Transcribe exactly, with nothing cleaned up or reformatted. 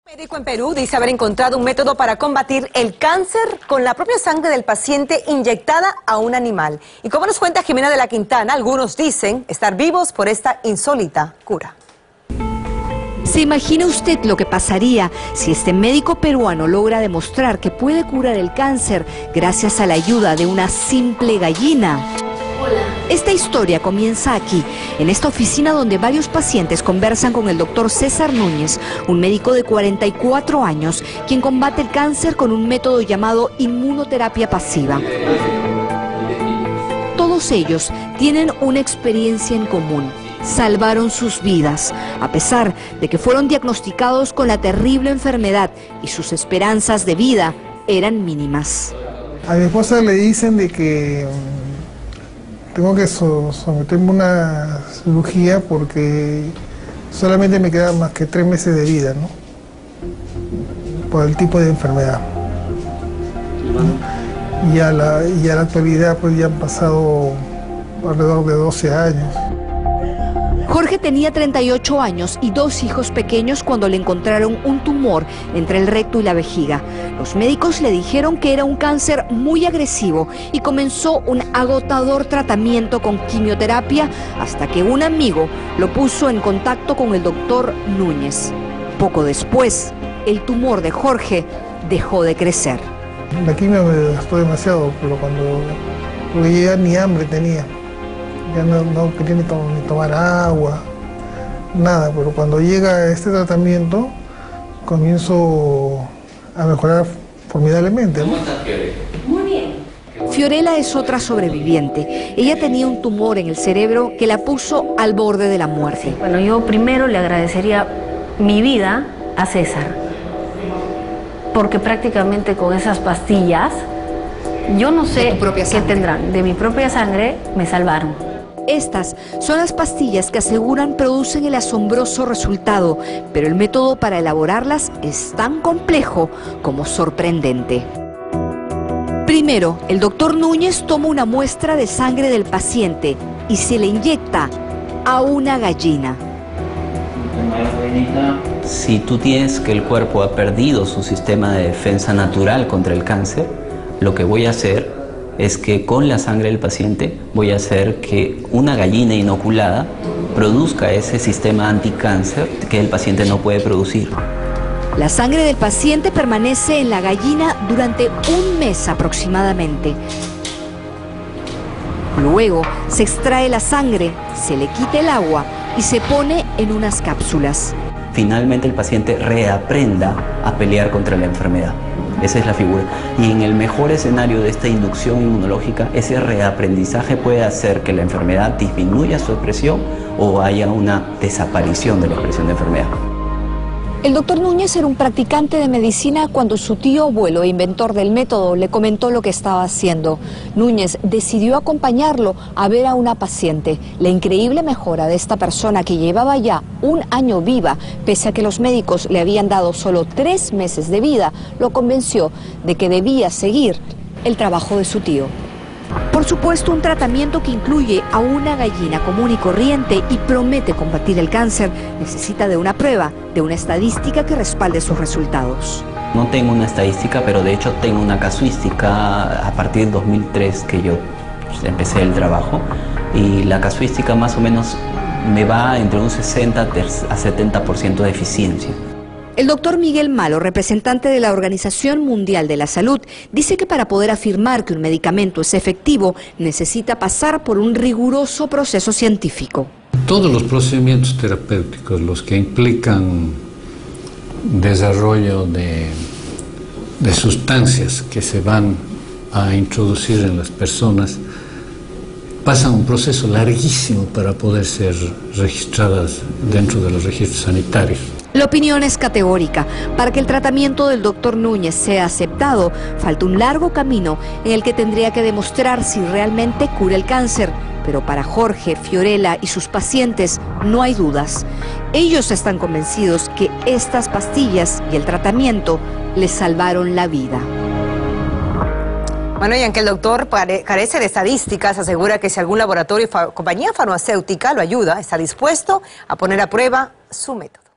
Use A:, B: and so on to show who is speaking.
A: Un médico en Perú dice haber encontrado un método para combatir el cáncer con la propia sangre del paciente inyectada a un animal. Y como nos cuenta Jimena de la Quintana, algunos dicen estar vivos por esta insólita cura.
B: ¿Se imagina usted lo que pasaría si este médico peruano logra demostrar que puede curar el cáncer gracias a la ayuda de una simple gallina? Esta historia comienza aquí, en esta oficina donde varios pacientes conversan con el doctor César Núñez, un médico de cuarenta y cuatro años, quien combate el cáncer con un método llamado inmunoterapia pasiva. Todos ellos tienen una experiencia en común. Salvaron sus vidas, a pesar de que fueron diagnosticados con la terrible enfermedad y sus esperanzas de vida eran mínimas.
C: A mi esposa le dicen de que tengo que someterme a una cirugía porque solamente me quedan más que tres meses de vida, ¿no? Por el tipo de enfermedad. Y a la, y a la actualidad pues ya han pasado alrededor de doce años.
B: Jorge tenía treinta y ocho años y dos hijos pequeños cuando le encontraron un tumor entre el recto y la vejiga. Los médicos le dijeron que era un cáncer muy agresivo y comenzó un agotador tratamiento con quimioterapia hasta que un amigo lo puso en contacto con el doctor Núñez. Poco después, el tumor de Jorge dejó de crecer.
C: La quimio me gastó demasiado, pero cuando porque ya ni hambre tenía. Ya no, no quería ni, to ni tomar agua, nada, pero cuando llega este tratamiento comienzo a mejorar formidablemente, ¿no?
B: Muy bien. Fiorella es otra sobreviviente. Ella tenía un tumor en el cerebro que la puso al borde de la muerte.
D: Bueno, yo primero le agradecería mi vida a César, porque prácticamente con esas pastillas, yo no sé qué tendrán, de mi propia sangre me salvaron.
B: Estas son las pastillas que aseguran producen el asombroso resultado, pero el método para elaborarlas es tan complejo como sorprendente. Primero, el doctor Núñez toma una muestra de sangre del paciente y se le inyecta a una gallina.
E: Si tú tienes que el cuerpo ha perdido su sistema de defensa natural contra el cáncer, lo que voy a hacer es que con la sangre del paciente voy a hacer que una gallina inoculada produzca ese sistema anticáncer que el paciente no puede producir.
B: La sangre del paciente permanece en la gallina durante un mes aproximadamente. Luego se extrae la sangre, se le quita el agua y se pone en unas cápsulas.
E: Finalmente el paciente reaprenda a pelear contra la enfermedad. Esa es la figura. Y en el mejor escenario de esta inducción inmunológica, ese reaprendizaje puede hacer que la enfermedad disminuya su expresión o haya una desaparición de la expresión de enfermedad.
B: El doctor Núñez era un practicante de medicina cuando su tío abuelo, inventor del método, le comentó lo que estaba haciendo. Núñez decidió acompañarlo a ver a una paciente. La increíble mejora de esta persona que llevaba ya un año viva, pese a que los médicos le habían dado solo tres meses de vida, lo convenció de que debía seguir el trabajo de su tío. Por supuesto, un tratamiento que incluye a una gallina común y corriente y promete combatir el cáncer necesita de una prueba, de una estadística que respalde sus resultados.
E: No tengo una estadística, pero de hecho tengo una casuística a partir de dos mil tres que yo empecé el trabajo, y la casuística más o menos me va entre un sesenta a setenta por ciento de eficiencia.
B: El doctor Miguel Malo, representante de la Organización Mundial de la Salud, dice que para poder afirmar que un medicamento es efectivo, necesita pasar por un riguroso proceso científico.
F: Todos los procedimientos terapéuticos, los que implican desarrollo de, de sustancias que se van a introducir en las personas, pasan un proceso larguísimo para poder ser registradas dentro de los registros sanitarios.
B: La opinión es categórica. Para que el tratamiento del doctor Núñez sea aceptado, falta un largo camino en el que tendría que demostrar si realmente cura el cáncer. Pero para Jorge, Fiorella y sus pacientes no hay dudas. Ellos están convencidos que estas pastillas y el tratamiento les salvaron la vida.
A: Bueno, y aunque el doctor carece de estadísticas, asegura que si algún laboratorio o compañía farmacéutica lo ayuda, está dispuesto a poner a prueba su método.